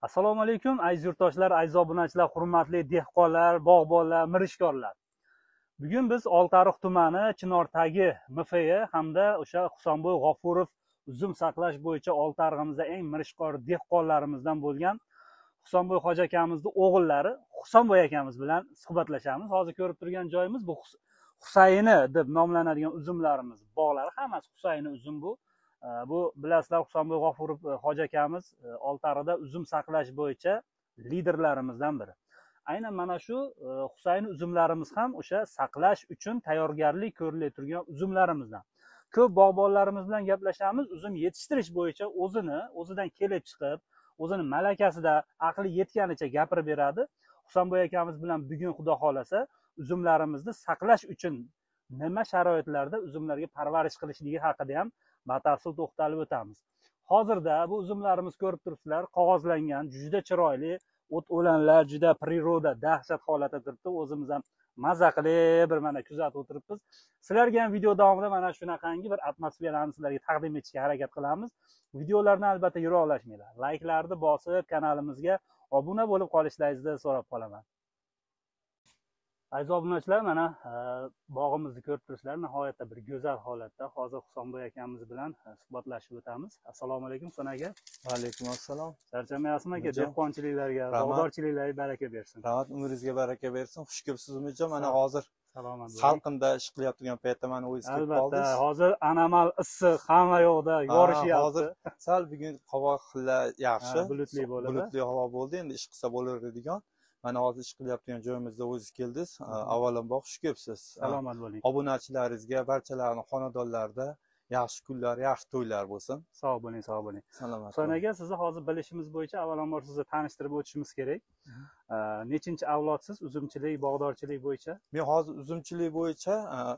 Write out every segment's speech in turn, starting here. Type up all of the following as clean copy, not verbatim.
Assalomu alaykum aziz yurtdoshlar, aziz obunachilar, hurmatli dehqonlar, bog'bonlar, mirishkorlar. Bugun biz Oltiariq tumani Chinortagi MFyi hamda o'sha Husanboy G'ofurov uzum saqlash bo'yicha Oltiariqimizda eng mirishkor dehqonlarimizdan bo'lgan Husanboy hoji akamizning o'g'illari Husanboy akamiz bilan suhbatlashamiz. Hozir ko'rib turgan joyimiz bu Husayni deb nomlanadigan uzumlarimiz bog'lari, hammasi Husayni uzum bu. Bu bilasizlar, Husanboy G'ofurov hoji akamiz Oltiariqda uzum saqlash bo'yicha liderlarimizdan biri. Aynan mana shu Husayni uzumlarimiz ham o'sha saqlash uchun tayyorgarlik ko'rilib turgan uzumlarimizdan. Ko'p bog'bonlarimiz bilan gaplashamiz, uzum yetishtirish bo'yicha o'zidan kelib chiqib, o'zini malakasida aqli yetganicha gapirib beradi. Husanboy akamiz bilan bugun xudo xolasa uzumlarimizni saqlash uchun nima sharoitlarda uzumlarga parvarish qilishligi haqida ham batafsil to'xtalib o'tamiz. Hozirda bu uzumlarimiz ko'rib turibsizlar, qog'ozlangan, juda chiroyli, o't-o'lanlar juda priroda, dahshat holatda turibdi. O'zimiz ham mazza qilib bir mana kuzatib o'tiribmiz. Sizlarga ham video davomida mana shunaqangi bir atmosferani sizlarga taqdim etishga harakat qilamiz. Videolarni albatta yiroqlashmanglar. Layklarni bosib, kanalimizga obuna bo'lib qolishlaringizni so'rab qolaman. Aziz obunachilar, mana bog'imizni ko'rib turibsizlar, nihoyatda bir go'zal holatda. Hozir Husanboy akamiz bilan suhbatlashib o'tamiz. Assalomu alaykum Husan aka. Va alaykum assalom. Charchamayapsizmi aka? Dehqonchiliklarga, bog'dorchiliklarga baraka bersin. Rahmat, umringizga baraka bersin. Xush kelibsiz umijon. Mana hozir salomat bo'ling. salqinda ish qilyapti turgan paytda mana o'zingiz kelib qoldingiz. Albatta, hozir anomal issiq, hamma yoqda yorishyapti. Hozir sal bugun havo yaxshi, bulutli bo'ldi. Bulutli havo bo'ldi. Endi ish qilsa bo'lardigan. Mana hozir ish qilyaptigan joyimizda o'zingiz keldingiz. Avvalambor xush kelibsiz. Salomat bo'ling. Obunachilaringizga, barchalarning xonadonlarida yaxshi kunlar, yaxshi to'ylar bo'lsin. Sog' bo'ling, sog' bo'ling. Salomat. Husan aka, sizni hozir bilishimiz bo'yicha avvalambor sizni tanishtirib o'tishimiz kerak. Nechinchi avlodsiz uzumchilik, bog'dorchilik bo'yicha? Men hozir uzumchilik bo'yicha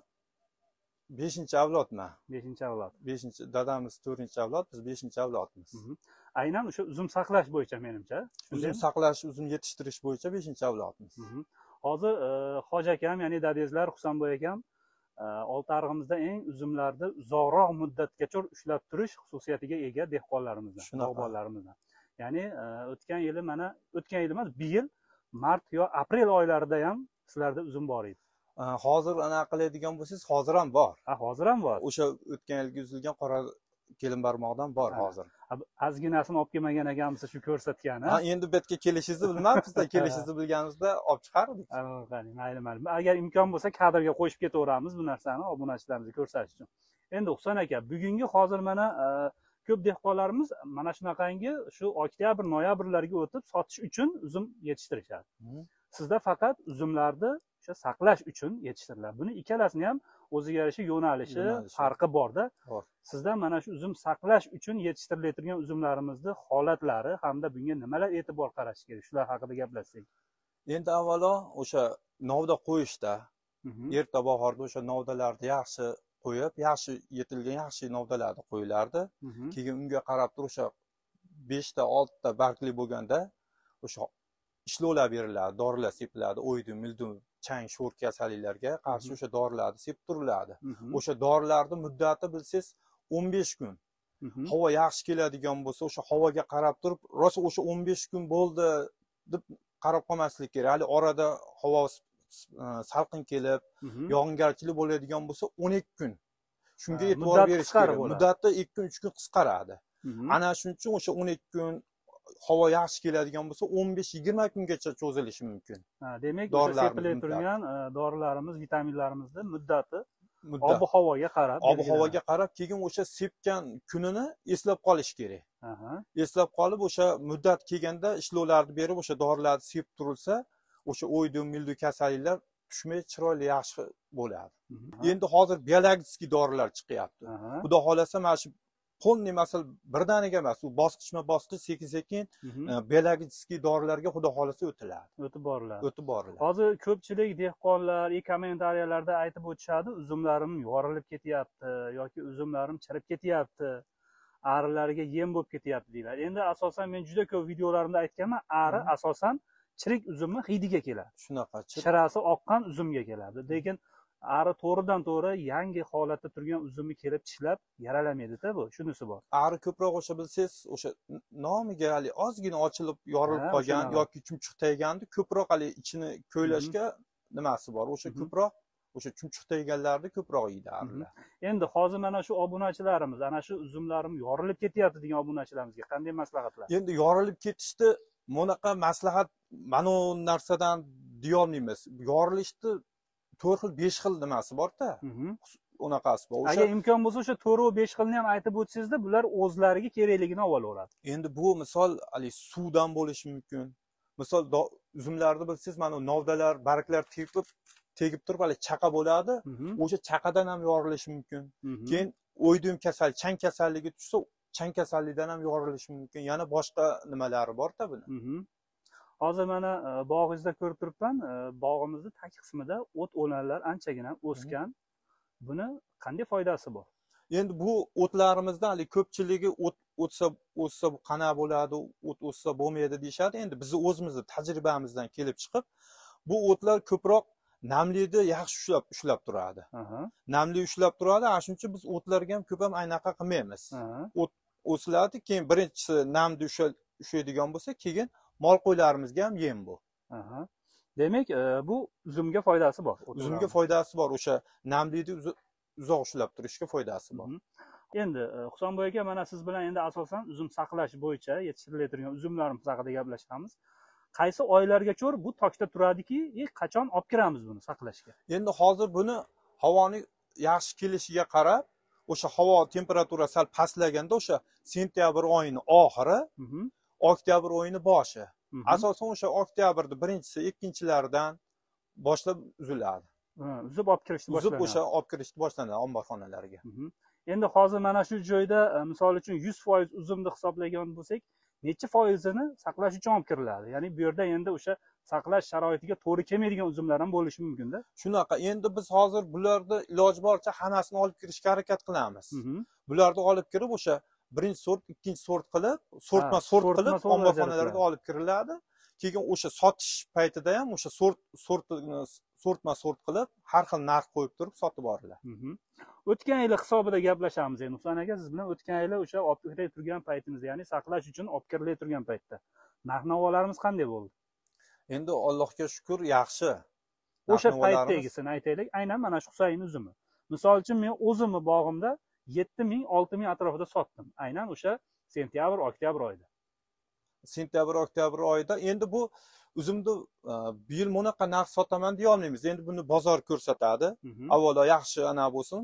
5-avlodman. 5-avlod. Dadamiz 4-avlod, biz 5-avlodmiz. Aynan o'sha uzum saqlash bo'yicha menimcha. Uzum saqlash, uzum yetishtirish bo'yicha 5-avlodmiz. Hozir hoji akam, ya'ni dadangizlar Husanboy akam Oltiariqimizda eng uzumlarni uzoqroq muddatgacha ushlab turish xususiyatiga ega dehqonlarimizdan, bog'bonlarimizdan. Ya'ni o'tgan yil emas, bu yil mart yo aprel oylarida ham sizlarda uzum bor edi. Hozir anaqa qiladigan bo'lsangiz, hozir ham bor. Hozir ham bor. O'sha o'tgan yilgi uzilgan qora kelin barmoqdan bor hozir. Ozginasini olib kelmagan ekanmiz shu ko'rsatgani. Endi bu yerga kelishingizni bilmabmiz-da, kelishingizni bilganimizda olib chiqardik. Mayli. Agar imkon bo'lsa kadrga qo'shib ketaveramiz bu narsani obunachilarimizga ko'rsatish uchun. Endi Husan aka, bugungi hozir mana ko'p dehqonlarimiz mana shunaqangi shu oktyabr, noyabrlarga o'tib sotish uchun uzum yetishtirishadi. Sizda faqat uzumlarni o'sha saqlash uchun yetishtiriladi. Buni ikkalasini ham o'ziga yarasha yo'nalishi, farqi borda. Sizda mana shu uzum saqlash uchun yetishtirilayotgan uzumlarimizni holatlari hamda bunga nimalar e'tibor qarash kerak, shular haqida gaplashsak. Endi avvalo o'sha novda qo'yishda, erta bahorda o'sha novdalarni yaxshi qo'yib, yaxshi yetilgan yaxshi novdalarni qo'yilardi. Keyin unga qarab turib o'sha 5 ta 6 ta bargli bo'lganda o'sha ishlovlar beriladi, dorilar sepiladi, o'ydi, mildiy, chang, sho'r kasalliklarga qarshi o'sha dorilarni sepib turiladi. O'sha dorilarning muddati bilsangiz 15 kun. Havo yaxshi keladigan bo'lsa, o'sha havoga qarab turib, rosa o'sha 15 kun bo'ldi deb qarab qolmaslik kerak. Hali orada havo salqin kelib, yog'ingarchilik bo'ladigan bo'lsa 12 kun. Shunga e'tibor berish kerak. Muddati 2 kun, 3 kun qisqaradi. Ana shuning uchun o'sha 12 kun havo yaxshi keladigan bo'lsa 15-20 kungacha cho'zilishi mumkin. Demak, sepilayotgan turgan dorilarimiz, vitaminlarimizni muddati ob-havoga qarab, keyin o'sha sepgan kunini eslab qolish kerak. Eslab qolib, o'sha muddat kelganda ishlovlarni berib, o'sha dorilarni sepib turilsa, o'sha o'ydi, mildiy kasalliklar tushmay chiroyli yaxshi bo'ladi. Endi hozir biologik dorilar chiqyapti. Xudo xolasa mana shu qo'lni masalan birdaniga emas, u bosqichma-bosqich sekin-sekin biologik dorilarga xudo xolasa o'tiladi. O'tib boriladi. Hozir ko'pchilik dehqonlar kommentariyalarda aytib o'tishadi, uzumlarim yorilib ketyapti yoki uzumlarim chirib ketyapti, arilarga yem bo'lib ketyapti deyiladi. Endi asosan men juda ko'p videolarimda aytganman, ari asosan chirik uzumni hidiga keladi. Shunaqa, shirasi oqqan uzumga keladi. Lekin ari to'g'ridan to'g'ri yangi holatda turgan uzumni kelib tishlab yaralamaydi-da bu. Shunisi bor. Ari ko'proq o'sha bilsangiz, o'sha nomiga hali ozgina ochilib, yorilib qolgan yoki chumchuq tegandi, ko'proq hali ichini ko'ylashga nimasi bor. O'sha ko'proq o'sha chumchuq teganlarni ko'proq yeydi arilar. Endi hozir mana shu obunachilarimiz, ana shu uzumlarim yorilib ketyapti degan obunachilarimizga qanday maslahatlar? Endi yorilib ketishdi, bunaqa maslahat mana u narsadan deyolmaymiz. Yorilishni 4 xil, 5 xil nimasi bor-da. Unaqasi bor. Agar imkon bo'lsa o'sha 4 va 5 xilni ham aytib o'tsangizda, bular o'zlariga kerakligini olaveradi. Endi bu misol hali suvdan bo'lishi mumkin. Misol uzumlarni bilsangiz, mana novdalar, barglar tegib turib hali chaqa bo'ladi. O'sha chaqadan ham yorilishi mumkin. Keyin o'ydum kasal, chang kasalligi tushsa, chang kasallikdan ham yorilishi mumkin. Yana boshqa nimalari bor-da buni. Hozir mana bog'ingizda ko'rib turibman, bog'imizning tag qismida o't o'lanlar anchagina o'sgan. Buni qanday foydasi bor? Endi bu o'tlarimizdan hali ko'pchiligi o'tsa qana bo'ladi, o't o'tsa bo'lmaydi deyshadi. Endi biz o'zimizning tajribamizdan kelib chiqib, bu o'tlar ko'proq namlikni yaxshi ushlab turadi. Namlik ushlab turadi, shuning uchun biz o'tlarga ham ko'p ham aynaqa qilmaymiz. O't o'siladi, keyin birinchisi namni ushlaydigan bo'lsa, keyin mol qo'ylarimizga ham yem bu. Demak, bu uzumga foydasi bor. Uzumga foydasi bor, o'sha namlikni uzoq ushlab turishga foydasi bor. Endi Husanboy aka, mana siz bilan endi asosan uzum saqlash bo'yicha yetishtiriladigan uzumlarimiz haqida gaplashamiz. Qaysi oylargacha bu tokda turadiki, qachon olib kiramiz buni saqlashga? Endi hozir buni havoning yaxshi kelishiga qarab, o'sha havo temperaturasi sal pastlaganda, o'sha sentyabr oyining oxiri, oktyabr oyining boshi. Asosan o'sha oktyabrning birinchisi, ikkinchilaridan boshlab uziladi. Uzib olib kirishni boshlanadi. Uzib o'sha olib kirishni boshlanadi omborxonalarga. Endi hozir mana shu joyda misol uchun 100% uzumni hisoblagan bo'lsak, necha foizini saqlash uchun olib kiriladi? Ya'ni bu yerda endi o'sha saqlash sharoitiga to'g'ri kelmaydigan uzumlar ham bo'lishi mumkin-da. Shunaqa. Endi biz hozir bularni iloji boricha hammasini olib kirishga harakat qilamiz. Bularni olib kirib o'sha birinchi sort, ikkinchi sort qilib, sort qilib omborxonalarga olib kiriladi. Keyin o'sha sotish paytida ham o'sha sort qilib, har xil narx qo'yib turib sotib boriladi. O'tgan yil hisobida gaplashamiz endi. Husan aka, siz bilan o'tgan yil o'sha olib kirib turgan paytimizda, ya'ni saqlash uchun olib kirilib turgan paytda narx-navolarimiz qanday bo'ldi? Endi Allohga shukr, yaxshi. O'sha paytdagisini aytaylik, aynan mana shu Husayn uzumi. Misol uchun men o'zimni bog'imda 7000, 6000 atrofida sotdim. Aynan o'sha sentyabr, oktyabr oyida. Sentyabr, oktyabr oyida. Endi bu uzumni bu yil bunaqa narx sotaman deya olmaymiz. Endi buni bozor ko'rsatadi. Avvalo yaxshi ana bo'lsin.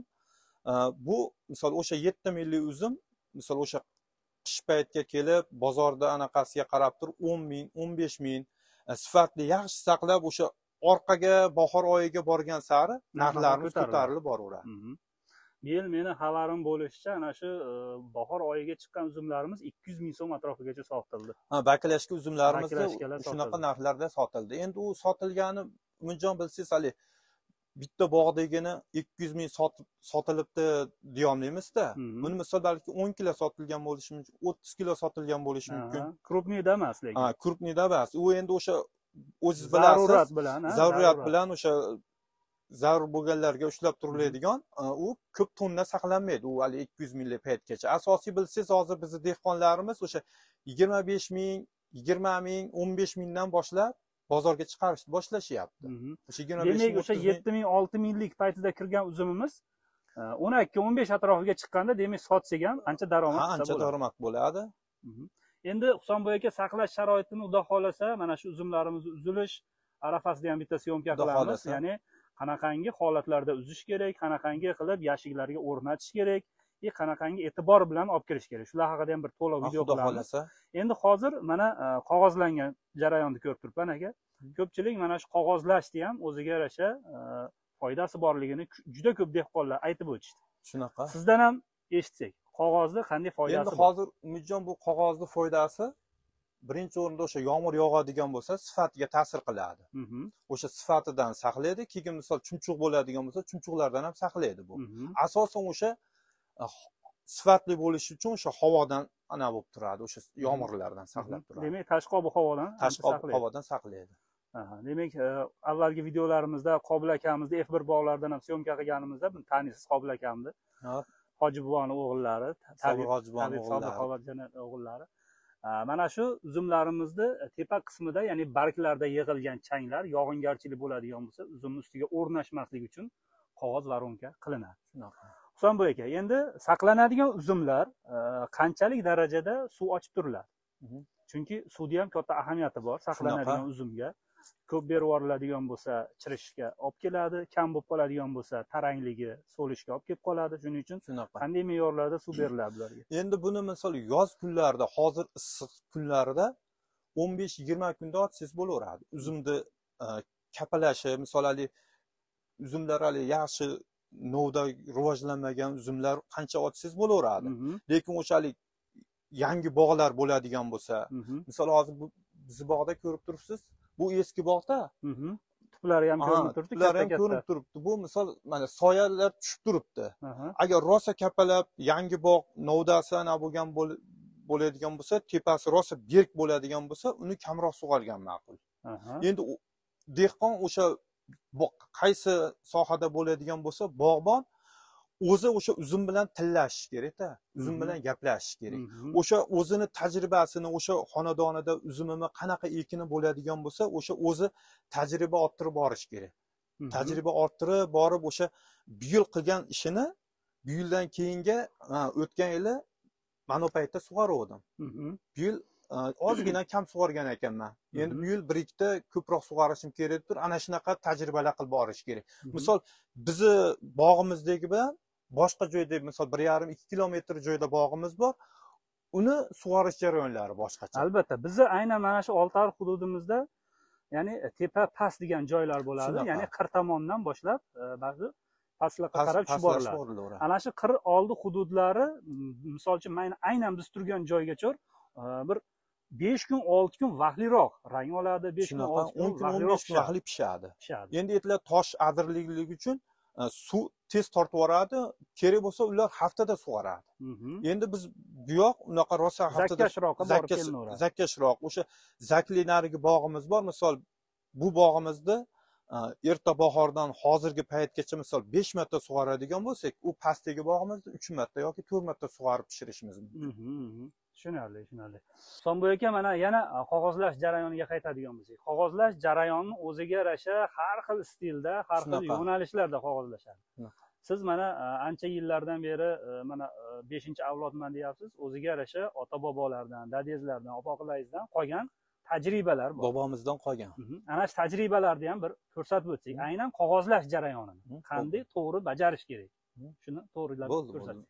Bu misol o'sha 7000 lik uzum, misol o'sha qish paytga kelib, bozorda anaqasiga qarab turib 10000, 15000 sifatli yaxshi saqlab, o'sha orqaga bahor oyiga borgan sari narxlarimiz ko'tarilib boraveradi. Bu yil meni xabarim bo'lishicha, ana shu bahor oyiga chiqqan uzumlarimiz 200 ming so'm atrofigacha sotildi. Baklashga uzumlarimiz shunaqa narxlarda sotildi. Endi u sotilgani umidjon bilsangiz, hali bitta bog'dagini 200 ming sotilibdi deya olmaymiz-da. Buni misol balki 10 kilo sotilgan bo'lishi mumkin, 30 kilo sotilgan bo'lishi mumkin. Krupniyda emas lekin. Krupniyda emas. U endi o'sha o'zingiz bilasiz, zarurat bilan o'sha zarur bo'lganlarga ushlab turiladigan, u ko'p tonna saqlanmaydi. U hali 200 minglik paytgacha. Asosiy bilsangiz, hozir bizning dehqonlarimiz o'sha 25 ming, 20 ming, 15 mingdan boshlab bozorga chiqarishni boshlashyapti. Demak, o'sha 7000, 6000lik paytida kirgan uzumimiz 12-15 atrofiga chiqqanda, demak, sotsak ham ancha daromad bo'ladi. Ancha daromad bo'ladi. Endi Husanboy aka, saqlash sharoitini xudo xolasa, mana shu uzumlarimizni uzilish arafasida ham bitta syomka qilamiz. Ya'ni qanaqangi holatlarda uzish kerak, qanaqangi qilib yashiklarga o'rnatish kerak, qanaqangi e'tibor bilan olib kirish kerak. Shular haqida ham bir to'liq video qilamiz. Endi hozir mana qog'ozlangan jarayonni ko'rib turibman aka. Ko'pchilik mana shu qog'ozlashni ham o'ziga yarasha foydasi borligini juda ko'p dehqonlar aytib o'tishdi. Shunaqa. Sizdan ham eshitsak, qog'ozni qanday foydasi bor? Endi hozir umidjon bu qog'ozni foydasi birinchi o'rinda o'sha yomg'ir yog'adigan bo'lsa, sifatiga ta'sir qiladi. O'sha sifatidan saqlaydi. Keyin misol chumchuq bo'ladigan bo'lsa, chumchuqlardan ham saqlaydi bu. Asosan o'sha sifatli bo'lishi uchun o'sha havodan ana bo'lib turadi, o'sha yomg'irlardan saqlab turadi. Demak, tashqi ob-havodan saqlaydi. Demak, avvalgi videolarimizda Qobil akamizni F1 bog'laridan ham syomka qilganimizda taniysiz Qobil akamni. Hoji buvoni o'g'illari, Sabir Hojibon o'g'illari. Mana shu uzumlarimizni tepa qismida, ya'ni barglarda yig'ilgan changlar yog'ingarchilik bo'ladigan bo'lsa, uzumni ustiga o'rnashmasligi uchun qog'oz voronka qilinadi. Husanboy aka, endi saqlanadigan uzumlar qanchalik darajada suv ochib turiladi? Chunki suvda ham katta ahamiyati bor saqlanadigan uzumga. Ko'p berib yuboriladigan bo'lsa, chirishga olib keladi, kam bo'lib qoladigan bo'lsa, tarangligi, so'lishga olib kelib qoladi. Shuning uchun qanday me'yorlarda suv beriladi bularga? Endi buni misol yoz kunlarida, hozir issiq kunlarida 15-20 kunda otsangiz bo'laveradi. Uzumni kapalashi, misol uzumlar yaxshi novda rivojlanmagan uzumlar qancha otsangiz bo'laveradi. Lekin o'shalik yangi bog'lar bo'ladigan bo'lsa, misol hozir bizni bog'da ko'rib turibsiz, bu eski bog'da. Tuplari ham ko'rinib turibdi, tuplari ham ko'rinib turibdi. Bu misol mana soyalar tushib turibdi. Agar rosa kapalab yangi bog' novdasi ana bo'ladigan bo'lsa, tepasi rosa berk bo'ladigan bo'lsa, uni kamroq sug'organ ma'qul. Endi dehqon o'sha qaysi sohada bo'ladigan bo'lsa, bog'bon o'zi o'sha uzum bilan tillashish kerak-da, uzum bilan gaplashish kerak. O'sha o'zini tajribasini, o'sha xonadonida uzumimi qanaqa ekini bo'ladigan bo'lsa, o'sha o'zi tajriba orttirib borish kerak. Tajriba orttirib borib, o'sha bu yil qilgan ishini bu yildan keyingi o'tgan yili mana bu paytda sug'ordim. Bu yil ozgina kam sug'organ ekanman. Endi bu yil bir ikkita ko'proq sug'orishim kerakdir. Ana shunaqa tajribalar qilib borish kerak. Misol bizni bog'imizdagi bilan boshqa joyda, misol 1,5-2 kilometr joyda bog'imiz bor. Uni sug'orish jarayonlari boshqacha. Albatta, bizni aynan mana shu Oltiariq hududimizda, ya'ni tepa past degan joylar bo'ladi. Ya'ni qir tomondan boshlab ba'zi pastlarga qarab tushib boriladi. Ana shu qir oldi hududlari, misol uchun aynan biz turgan joygacha bir 5 kun, 6 kun vaqtliroq rang oladi, 5 kun, 6 kun vaqtli pishadi. Endi aytlar tosh adirlikligi uchun suv tez tortib yuboradi, kerak bo'lsa ular haftada sug'oradi. Endi biz bu yoq unaqa rosa haftada zakkashroq, o'sha zakli narigi bog'imiz bor. Misol bu bog'imizda erta bahordan hozirgi paytgacha misol 5 marta sug'oradigan bo'lsak, u pastdagi bog'imizda 3 marta yoki 4 marta sug'orib pishirishimiz mumkin. Tushunarli. Husanboy aka, mana yana qog'ozlash jarayoniga qaytadigan bo'lsak, qog'ozlash jarayoni o'ziga yarasha har xil stilda, har xil yo'nalishlarda qog'ozlashadi. Siz mana ancha yillardan beri mana 5-avlodman deyapsiz. O'ziga yarasha ota-bobolardan, dadangizlardan, opa-aqalaringizdan qolgan tajribalar bor. Bobomizdan qolgan. Ana shu tajribalarni ham bir ko'rsatib o'tsak, aynan qog'ozlash jarayonini qanday to'g'ri bajarish kerak. Shuni to'g'rilab ko'rsating.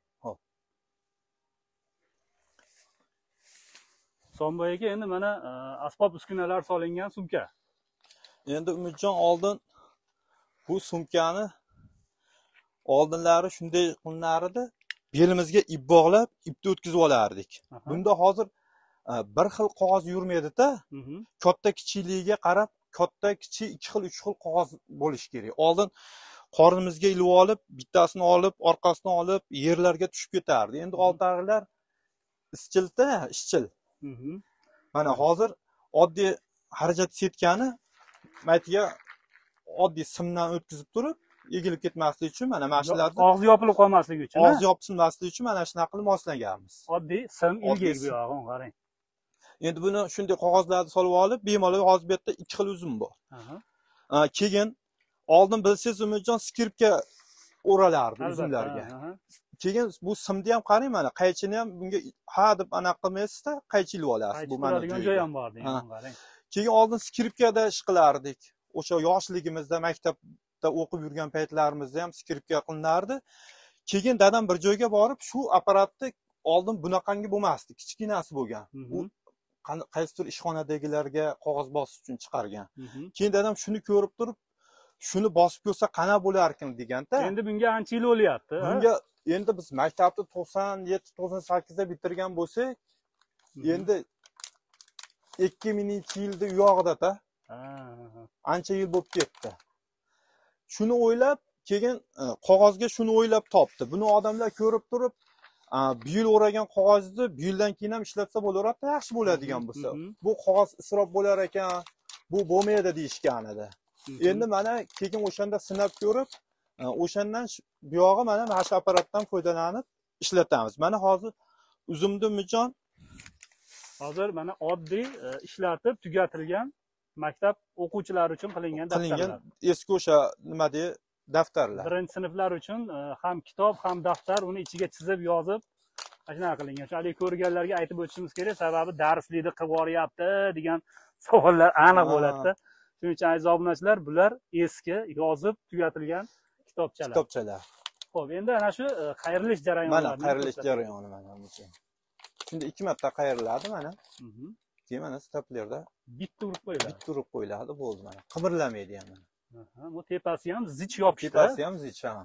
Husanboy aka, endi mana asbob uskunalar solingan sumka. Endi Umidjon oldin bu sumkani oldinlari shunday qilinardi, belimizga ip bog'lab, ipni o'tkazib olardik. Bunda hozir bir xil qog'oz yurmaydi-da. Katta kichikligiga qarab, katta, kichik 2 xil, 3 xil qog'oz bo'lish kerak. Oldin qornimizga ilib olib, bittasini olib, orqasini olib, yerlarga tushib ketardi. Endi oltariqlar ishchil. Mana hozir oddiy xarajat setkani maytiga oddiy simdan o'tkazib turib, egilib ketmasligi uchun mana shularni og'zi yopilib qolmasligi uchun, og'zi yopilmasligi uchun mana shunaqa qilib moslaganmiz. Oddiy sim ilgak bu yog'ini qarang. Endi buni shunday qog'ozlarni solib olib, bemalol hozir bu yerda 2 xil uzum bor. Keyin oldin bilsangiz Umidjon skripka o'ralardi uzumlarga. Keyin bu simni ham qarang, mana qaychini ham bunga ha deb anaqa qilmaysizda, qaychi ilib olasiz. Bu mana joy ham bor degan qarang. Keyin oldin skripkada ish qilardik. O'sha yoshligimizda maktabda o'qib yurgan paytlarimizda ham skripka qilinardi. Keyin dadam bir joyga borib, shu apparatni oldin bunaqangi bo'lmasdi, kichkinasi bo'lgan. U qaysidir ishxonadagilarga qog'oz bosish uchun chiqargan. Keyin dadam shuni ko'rib turib, shuni bosib ko'rsa qana bo'lar ekan deganda. Endi bunga ancha yil o'lyapti. Bunga endi biz maktabni 97-98da bitirgan bo'lsak, endi 2000-yilda u yoqda-da. Ancha yil bo'lib ketdi. Shuni o'ylab, keyin qog'ozga shuni o'ylab topdi. Buni odamlar ko'rib turib, bu yil o'ragan qog'ozni bu yildan keyin ham ishlatsa bo'laveradi, yaxshi bo'ladigan bo'lsa. Bu qog'oz isrof bo'lar ekan, bu bo'lmaydi deyishgan edi. Endi mana keyin o'shanda sinab ko'rib, o'shandan bu yog'i mana shu apparatdan foydalanib ishlatamiz. Mana hozir uzumni Umidjon hozir mana oddiy ishlatib tugatilgan maktab o'quvchilari uchun qilingan daftarlar. Eski o'sha nima deydi, daftarlar. Birinchi sinflar uchun ham kitob, ham daftar, uni ichiga chizib, yozib, shunaqa qilingan. Shu hali ko'rganlarga aytib o'tishimiz kerak, sababi darslikni qilib yuboryapti degan savollar aniq bo'ladi-da. Shuning uchun aziz obunachilar, bular eski, yozib tugatilgan kitobchalar. Xo'p, endi ana shu qayrilish jarayoni. Mana qayrilish jarayoni mana bu. Shunda 2 marta qayriladi mana. Keyin mana staplerda bitta urib qo'yiladi. Bitta urib qo'yiladi, bo'ldi mana. Qimirlamaydi ham. Bu tepasi ham zich yopishdi. Tepasi ham zich, ha.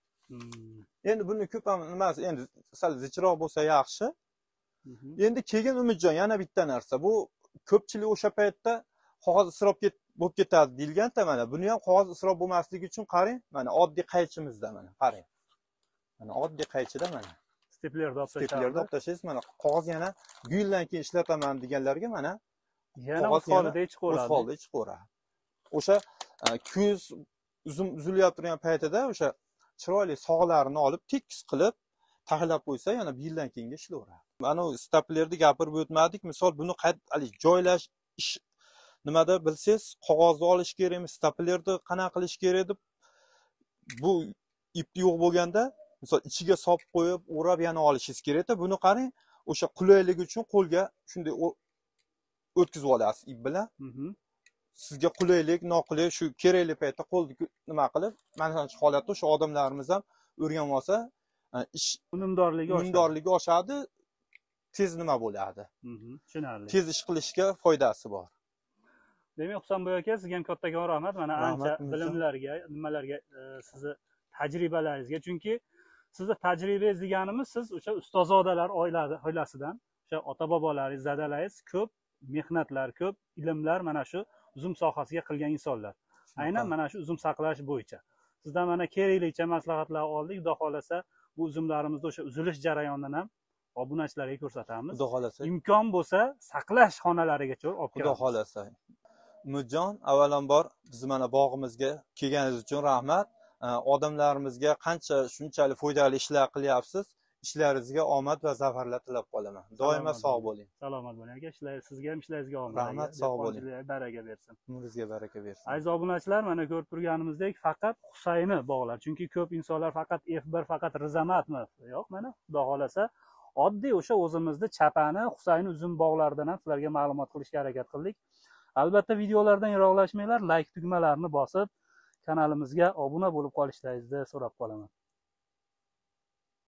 Endi buni ko'p ham nimasi, endi sal zichroq bo'lsa yaxshi. Endi keyin Umidjon yana bitta narsa. Bu ko'pchilik o'sha paytda qog'oz isrof bo'lib ketadi deyilgan-da mana. Buni ham qog'oz isrof bo'lmasligi uchun qarang, mana oddiy qaychimizda mana, qarang. Mana oddiy qaychida mana. Steplerda olib tashlaysiz, mana qog'oz yana bu yildan keyin ishlataman deganlarga mana yana o'z holida chiqaveradi. O'z holida chiqaveradi. O'sha kuz uzum uzilyapti turgan paytida o'sha chiroyli sog'larini olib tekis qilib taxlab qo'ysa, yana bir yildan keyinga ishlayveradi. Mana u staplerni gapirib o'tmadik. Misol buni joylash nimada bilsangiz, qog'ozni olish kerakmi, staplerni qanaqa qilish kerak deb bu ipni yo'q bo'lganda, misol ichiga solib qo'yib, o'rab yana olishingiz kerak-da. Buni qarang, o'sha qulayligi uchun qo'lga shunday o'tkazib olasiz ip bilan. Sizga qulaylik, noqulay shu kerakli paytda qo'lni nima qilib, mana shu holatda o'sha odamlarimiz ham o'rganib olsa, ish unumdorligi oshadi, tez nima bo'ladi. Tushunarli. Tez ish qilishga foydasi bor. Demak, Husanboy aka, sizga ham kattakon rahmat. Mana ancha bilimlarga, nimalarga, sizni tajribalaringizga. Chunki sizni tajribangiz deganimiz, siz o'sha ustozodalar oilasidan, o'sha ota-bobolaringiz, dadalaringiz ko'p mehnatlar, ko'p ilmlar mana shu uzum sohasiga qilgan insonlar. Aynan mana shu uzum saqlash bo'yicha. Sizdan mana keraklicha maslahatlar oldik. Xudo xolasa, bu uzumlarimizni o'sha uzilish jarayonidan ham obunachilarga ko'rsatamiz. Xudo xolasa. Imkon bo'lsa, saqlash xonalarigacha olib kelamiz. Xudo xolasa. Umidjon, avvalambor biz mana bog'imizga kelganingiz uchun rahmat. Odamlarimizga qancha shunchalik foydali ishlar qilyapsiz. Ishlaringizga omad va zafarlar tilab qolaman. Doimo sog' bo'ling. Salomat bo'ling aka. Sizga ham ishlaringizga omad. Rahmat, sog' bo'ling. Baraka bersin. Umringizga baraka bersin. Aziz obunachilar, mana ko'rib turganimizdek, faqat Husayni bog'lar. Chunki ko'p insonlar faqat F1, faqat Rizamatmi? Yo'q, mana Xudo xolasa oddiy o'sha o'zimizni Chapani, Husayni uzum bog'laridan ham sizlarga ma'lumot qilishga harakat qildik. Albatta videolardan yiroqlashmanglar, like tugmalarini bosib, kanalimizga obuna bo'lib qolishlaringizni so'rab qolaman.